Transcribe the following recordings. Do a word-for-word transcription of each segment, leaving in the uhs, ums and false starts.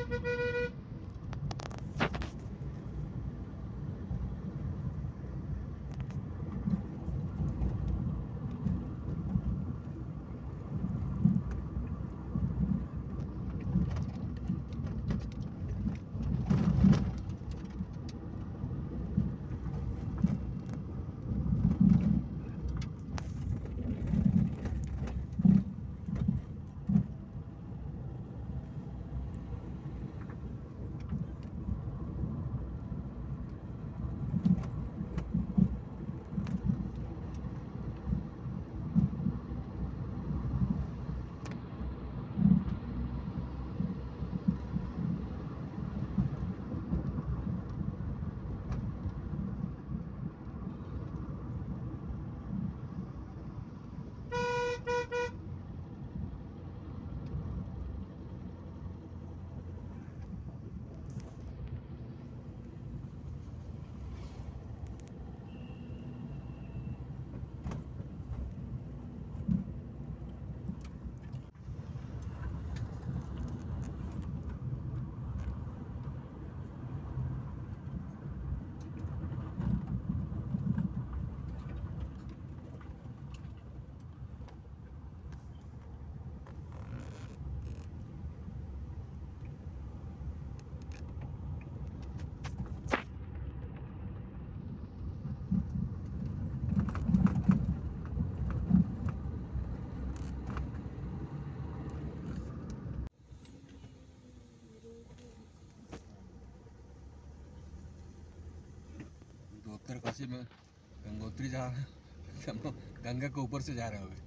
उत्तरकाशी में गंगोत्री जा रहे हैं, हम लोग गंगा के ऊपर से जा रहे होंगे।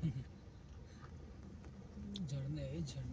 झरने है झरने।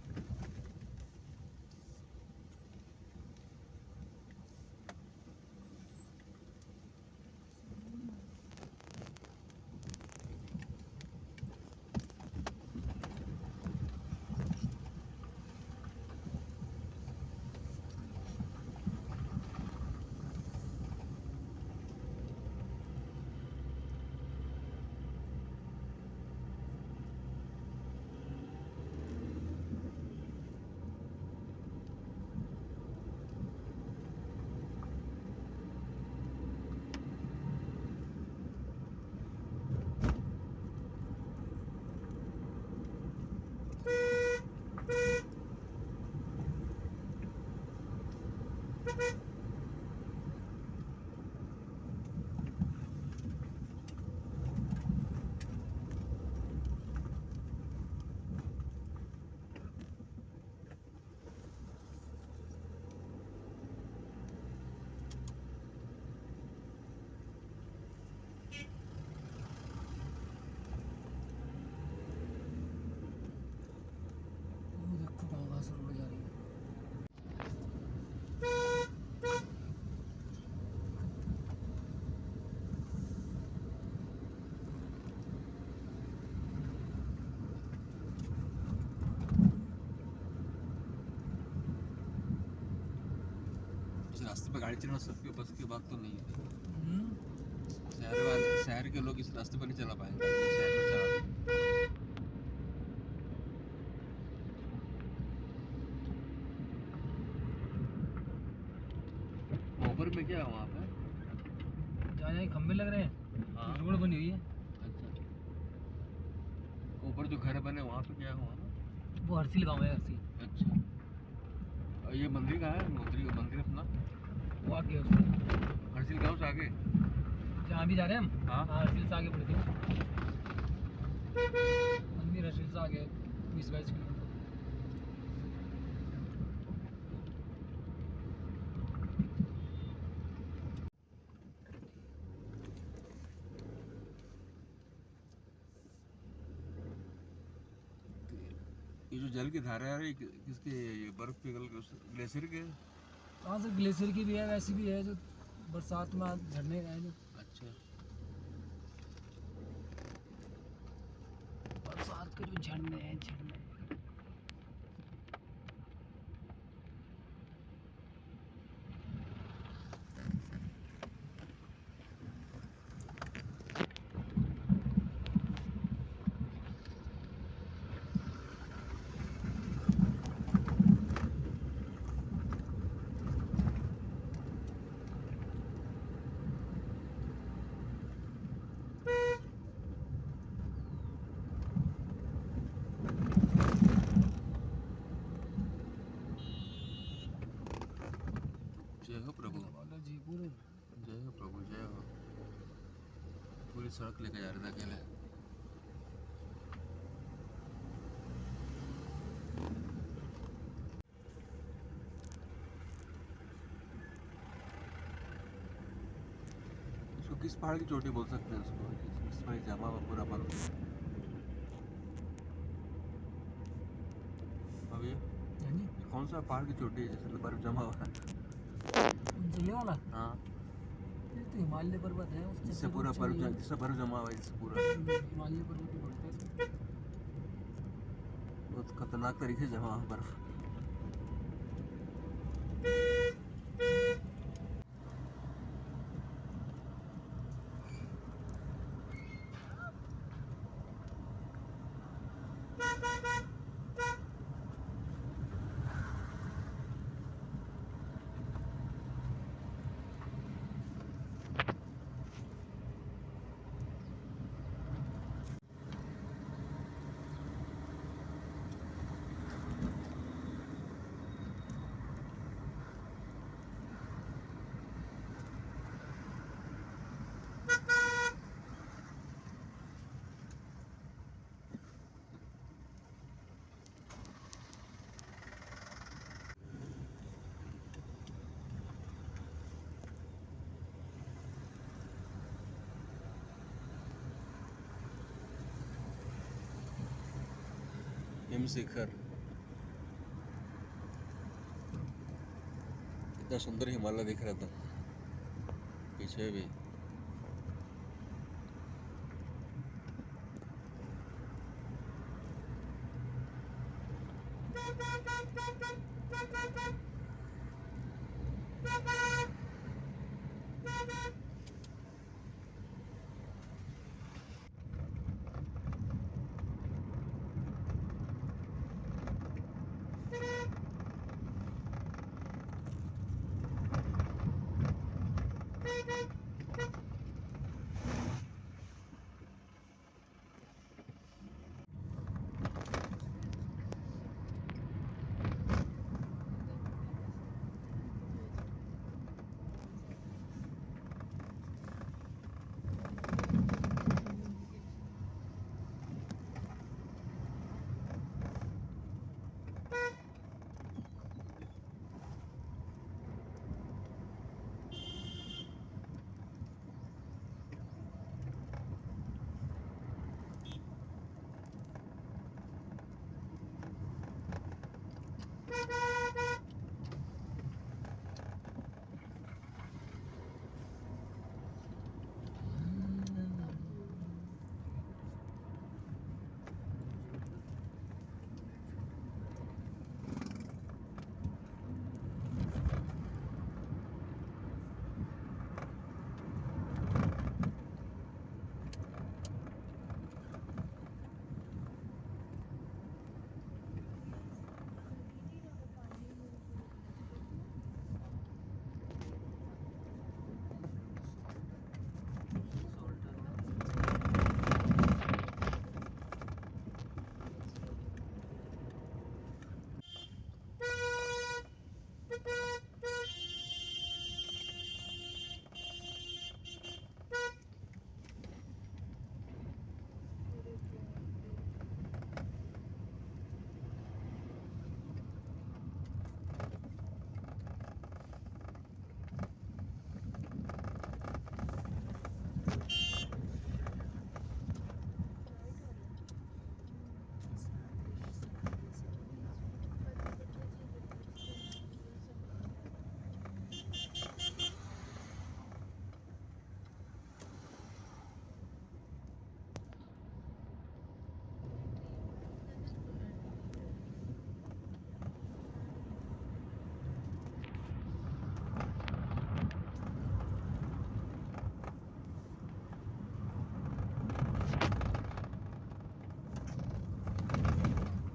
रास्ते पे गाड़ी चलाना सबके बस की बात तो नहीं है। शहर वाले शहर के लोग इस रास्ते पर नहीं चला पाएंगे, शहर में चला। ऊपर में क्या है वहाँ पे? जहाँ जहाँ खंबे लग रहे हैं, हाँ। रोड बनी हुई है। अच्छा, ऊपर जो घर बने वहाँ पे क्या है वहाँ? वो हरसिल गाँव है, हरसिल। अच्छा, और ये मंदिर कहाँ है? मंदिर मंदिर अपना वो आगे उससे हरसिल गाँव से आगे जहाँ भी जा रहे हैं हम। हाँ। हरसिल से आगे पड़ती है मंदिर, हरसिल से आगे बीस बाईस किलोमीटर। ये जो जल की धारा है किसके? ये बर्फ पिघल के ग्लेशियर के? हाँ सर, ग्लेशियर की भी है, वैसी भी है जो बरसात में झरने का है जो। अच्छा, बरसात के जो झरने हैं झरने। प्रभु बालाजी पूरे जय हो प्रभु जय हो। पूरी सड़क लेके जा रहे थे अकेले। इसको किस पहाड़ की चोटी बोल सकते हैं उसको, इसमें जमा हुआ पूरा बर्फ। अब ये यानी ये कौन सा पहाड़ की चोटी है जिसमें बर्फ जमा हुआ है? उनसे ये वाला हाँ, ये तो हिमालय पर्वत है उससे जिससे तो पूरा ऊंचा बर्फ ही है। जिससे बर्फ जमा हुआ है, जिससे पूरा हिमालय पर्वत ही बोलते हैं इसको। बहुत खतरनाक तरीके से जमा हुआ बर्फ। हिम शिखर, इतना सुंदर हिमालय दिख रहा था पीछे भी।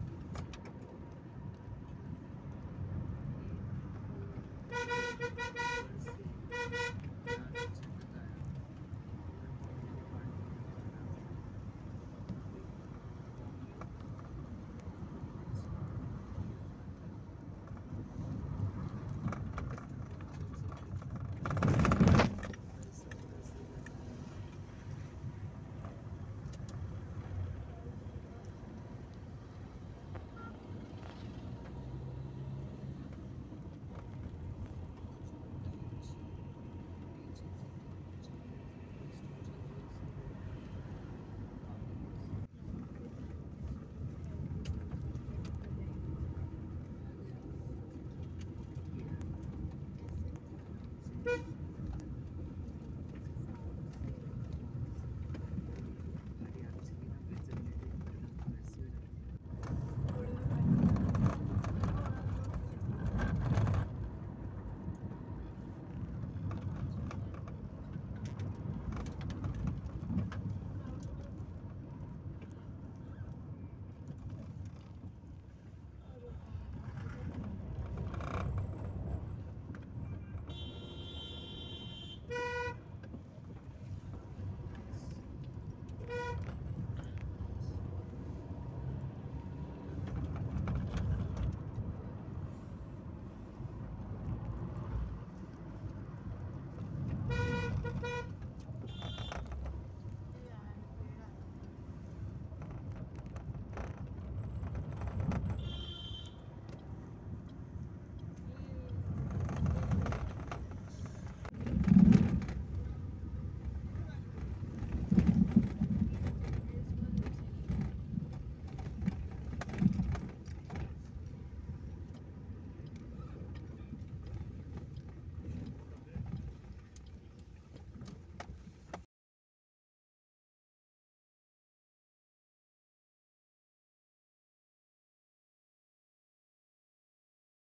Thank you.